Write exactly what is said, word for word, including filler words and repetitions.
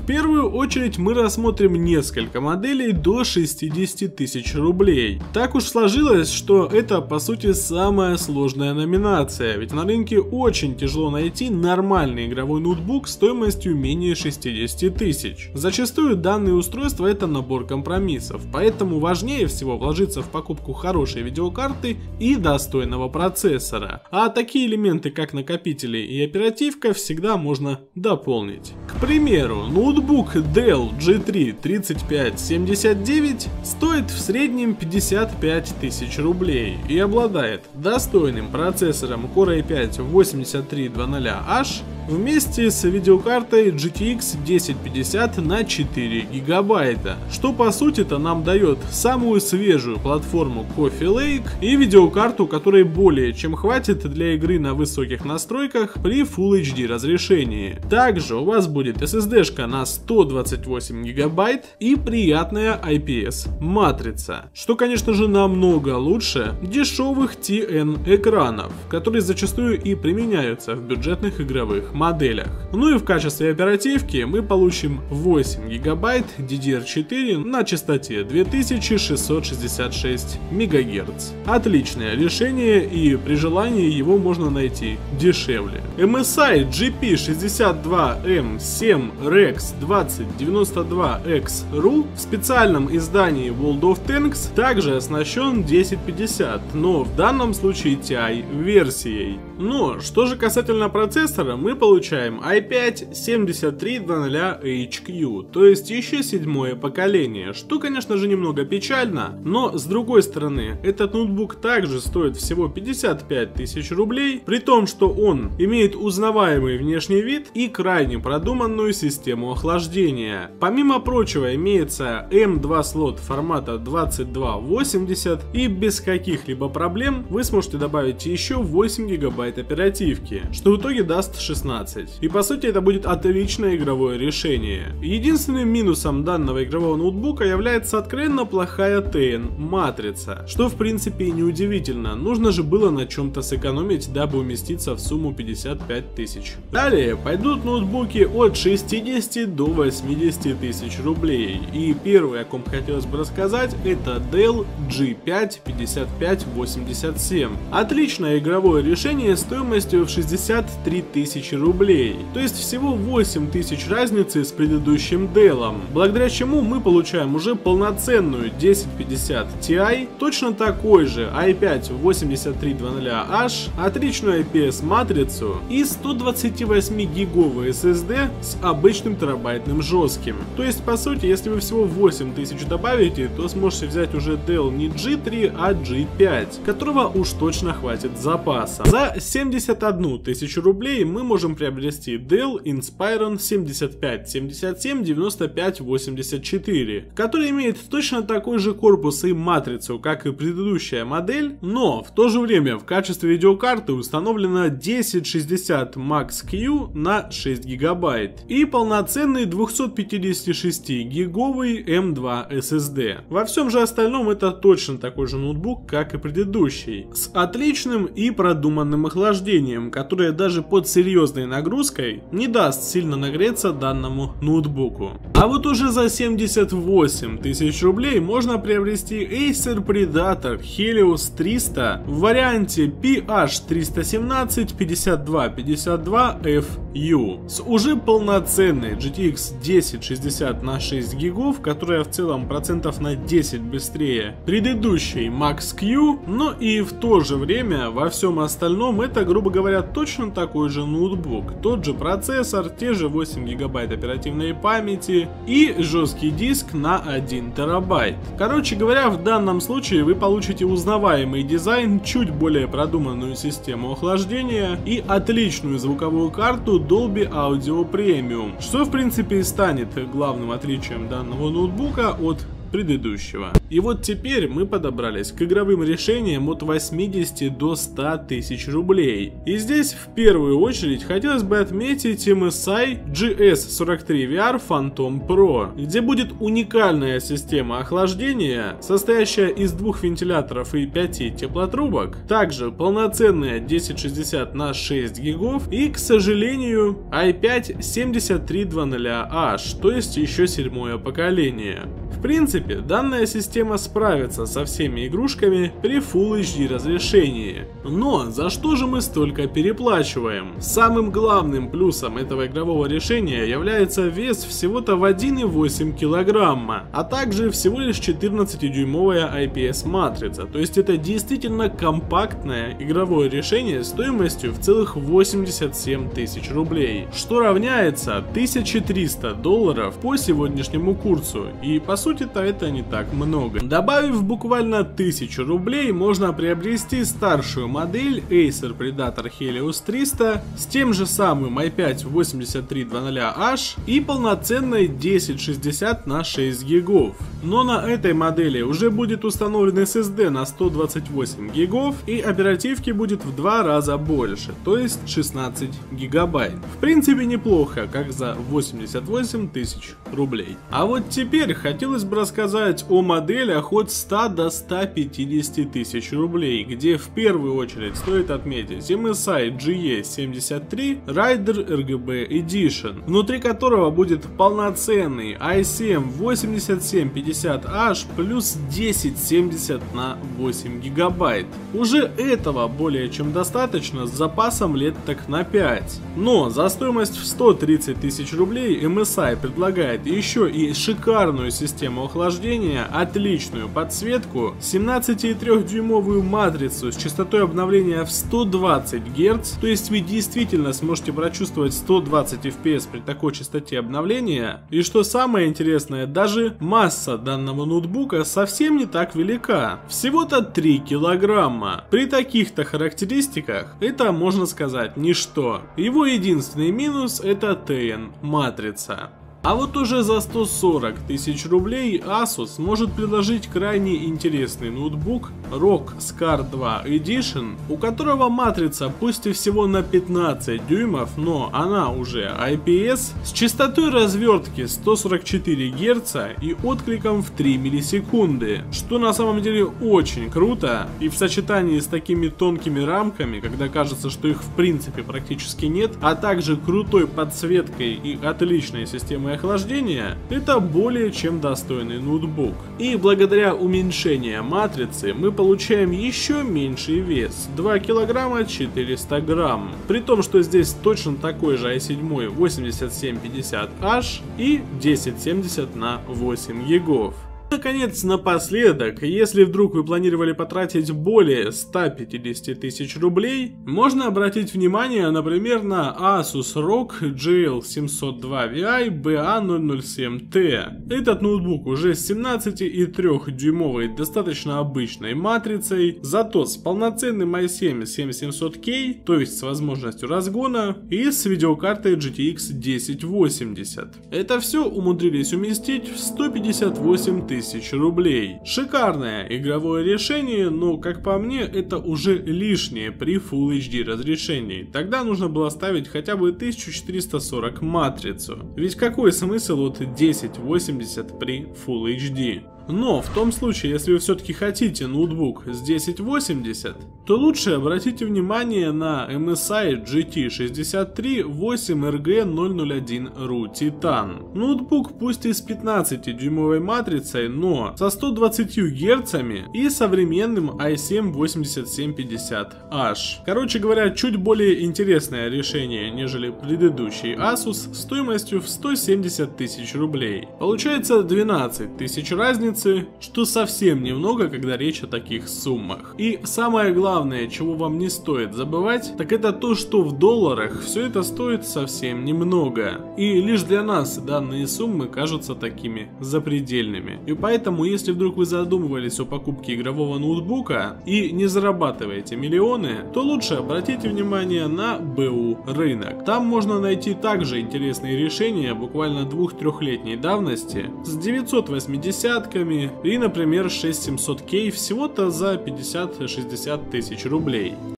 первую очередь мы рассмотрим несколько моделей до шестидесяти тысяч рублей. Так уж сложилось, что это по сути самая сложная номинация, ведь на рынке очень тяжело найти нормальный игровой ноутбук стоимостью менее шестидесяти тысяч. Зачастую данные устройства это набор компромиссов, поэтому важнее всего вложиться в покупку хорошей видеокарты и достойного процессора. А такие элементы как накопители и оперативка всегда можно дополнить. К примеру, ноутбук Dell джи три тридцать пять семьдесят девять стоит в среднем пятьдесят пять тысяч рублей и обладает достойным процессором Core ай пять восемьдесят три двадцать эйч вместе с видеокартой джи ти экс десять пятьдесят на четыре гигабайта, что по сути-то нам дает самую свежую платформу Coffee Lake и видеокарту, которой более чем хватит для игры на высоких настройках при Full эйч ди разрешении. Также у вас будет эс эс ди-шка на сто двадцать восемь гигабайт и приятная ай пи эс матрица, что конечно же намного лучше дешевых ти эн экранов, которые зачастую и применяются в бюджетных игровых моделях. Ну и в качестве оперативки мы получим восемь гигабайт ди ди ар четыре на частоте две тысячи шестьсот шестьдесят шесть мегагерц. Отличное решение, и при желании его можно найти дешевле. эм эс ай джи пи шестьдесят два эм семь рекс двадцать девяносто два икс ру в специальном издании World of Tanks также оснащен десять пятьдесят, но в данном случае ти ай версией. Но что же касательно процессора, мы получаем ай пять семьдесят три двадцать эйч кью, то есть еще седьмое поколение, что конечно же немного печально, но с другой стороны этот ноутбук также стоит всего пятьдесят пять тысяч рублей, при том что он имеет узнаваемый внешний вид и крайне продуманную систему охлаждения. Помимо прочего имеется эм два слот формата двадцать два восемьдесят, и без каких-либо проблем вы сможете добавить еще восемь гигабайт оперативки, что в итоге даст шестнадцать. И по сути это будет отличное игровое решение. Единственным минусом данного игрового ноутбука является откровенно плохая ти эн матрица, что в принципе и не удивительно, нужно же было на чем-то сэкономить, дабы уместиться в сумму пятьдесят пять тысяч. Далее пойдут ноутбуки от шестидесяти до восьмидесяти тысяч рублей, и первый, о ком хотелось бы рассказать, это Dell джи пять пятьдесят пять восемьдесят семь. Отличное игровое решение стоимостью в шестьдесят три тысячи рублей, то есть всего восемь тысяч разницы с предыдущим Dell, благодаря чему мы получаем уже полноценную десять пятьдесят ти ай, точно такой же ай пять восемьдесят три двадцать эйч, отличную ай пи эс матрицу и сто двадцать восемь гиговый эс эс ди с обычным терабайтным жестким. То есть по сути, если вы всего восемь тысяч добавите, то сможете взять уже Dell не джи три, а джи пять, которого уж точно хватит запаса. За семьдесят одну тысячу рублей мы можем приобрести Dell Inspiron семьдесят пять семьдесят семь девяносто пять восемьдесят четыре, который имеет точно такой же корпус и матрицу, как и предыдущая модель, но в то же время в качестве видеокарты установлена десять шестьдесят Max Q на шесть гигабайт и полноценный двухсот пятидесяти шести гиговый эм два эс эс ди. Во всем же остальном это точно такой же ноутбук, как и предыдущий, с отличным и продуманным охлаждением, которое даже под серьезной нагрузкой не даст сильно нагреться данному ноутбуку. А вот уже за семьдесят восемь тысяч рублей можно приобрести Acer Predator Helios триста в варианте пи эйч триста семнадцать пятьдесят два пятьдесят два эф ю с уже полноценной джи ти экс десять шестьдесят на шесть гигов, которая в целом процентов на десять быстрее предыдущей Max Q, но и в то же время во всем остальном это, грубо говоря, точно такой же ноутбук, тот же процессор, те же восемь гигабайт оперативной памяти и жесткий диск на один терабайт. Короче говоря, в данном случае вы получите узнаваемый дизайн, чуть более продуманную систему охлаждения и отличную звуковую карту Dolby Audio Premium, что в принципе и станет главным отличием данного ноутбука от предыдущего. И вот теперь мы подобрались к игровым решениям от восьмидесяти до ста тысяч рублей. И здесь в первую очередь хотелось бы отметить эм эс ай джи эс сорок три ви ар Phantom Pro, где будет уникальная система охлаждения, состоящая из двух вентиляторов и пяти теплотрубок, также полноценная десять шестьдесят на шесть гигов и, к сожалению, ай пять семьдесят три двадцать эйч, то есть еще седьмое поколение. В принципе, данная система справится со всеми игрушками при Full эйч ди разрешении. Но за что же мы столько переплачиваем? Самым главным плюсом этого игрового решения является вес всего-то в один и восемь килограмма, а также всего лишь четырнадцатидюймовая ай пи эс матрица, то есть это действительно компактное игровое решение стоимостью в целых восемьдесят семь тысяч рублей, что равняется тысяче триста долларов по сегодняшнему курсу, и по сути-то это не так много. Добавив буквально тысячу рублей, можно приобрести старшую модель Acer Predator Helios триста с тем же самым ай пять восемьдесят три двадцать эйч и полноценной десять шестьдесят на шесть гигов. Но на этой модели уже будет установлен эс эс ди на сто двадцать восемь гигов и оперативки будет в два раза больше, то есть шестнадцать гигабайт. В принципе неплохо, как за восемьдесят восемь тысяч рублей. А вот теперь хотелось бы рассказать о моделях от ста до ста пятидесяти тысяч рублей, где в первую очередь стоит отметить эм эс ай джи и семьдесят три Rider эр джи би Edition, внутри которого будет полноценный ай семь восемьдесят семь пятьдесят эйч плюс десять семьдесят на восемь гигабайт. Уже этого более чем достаточно с запасом лет так на пять. Но за стоимость в сто тридцать тысяч рублей эм эс ай предлагает еще и шикарную систему охлаждения, отличную подсветку, семнадцатидюймовую матрицу с частотой обновления в сто двадцать герц, то есть вы действительно сможете прочувствовать сто двадцать эф пи эс при такой частоте обновления. И что самое интересное, даже масса данного ноутбука совсем не так велика, всего-то три килограмма. При таких-то характеристиках это, можно сказать, ничто. Его единственный минус — это ти эн матрица. А вот уже за сто сорок тысяч рублей Asus может предложить крайне интересный ноутбук рог скар два Edition, у которого матрица пусть и всего на пятнадцать дюймов, но она уже ай пи эс с частотой развертки сто сорок четыре герца и откликом в три миллисекунды, что на самом деле очень круто, и в сочетании с такими тонкими рамками, когда кажется, что их в принципе практически нет, а также крутой подсветкой и отличной системой охлаждения, это более чем достойный ноутбук. И благодаря уменьшению матрицы мы получаем еще меньший вес — два килограмма четыреста грамм. При том, что здесь точно такой же ай семь восемьдесят семь пятьдесят эйч и десять семьдесят на восемь гигов. Наконец, напоследок, если вдруг вы планировали потратить более ста пятидесяти тысяч рублей, можно обратить внимание, например, на Asus рог джи эл семьсот два ви ай би эй ноль ноль семь ти. Этот ноутбук уже с семнадцатидюймовой достаточно обычной матрицей, зато с полноценным ай семь семь семьсот кей, то есть с возможностью разгона, и с видеокартой джи ти экс десять восемьдесят. Это все умудрились уместить в сто пятьдесят восемь тысяч рублей. Шикарное игровое решение, но, как по мне, это уже лишнее при Full эйч ди разрешении. Тогда нужно было ставить хотя бы тысячу четыреста сорок матрицу. Ведь какой смысл от десять восемьдесят при Full эйч ди? Но в том случае, если вы все-таки хотите ноутбук с десять восемьдесят, то лучше обратите внимание на эм эс ай джи ти шестьдесят три восемь эр джи ноль ноль один ру Titan. Ноутбук пусть и с пятнадцатидюймовой матрицей, но со sto двадцатью герцами и современным ай семь восемьдесят семь пятьдесят эйч. Короче говоря, чуть более интересное решение, нежели предыдущий Asus, стоимостью в сто семьдесят тысяч рублей. Получается двенадцать тысяч разницы, что совсем немного, когда речь о таких суммах. И самое главное, чего вам не стоит забывать, так это то, что в долларах все это стоит совсем немного. И лишь для нас данные суммы кажутся такими запредельными. И поэтому, если вдруг вы задумывались о покупке игрового ноутбука и не зарабатываете миллионы, то лучше обратите внимание на БУ рынок. Там можно найти также интересные решения буквально двух-трехлетней давности с девятьсот восьмидесятками, и, например, шесть семьсот кей всего-то за пятьдесят-шестьдесят тысяч рублей.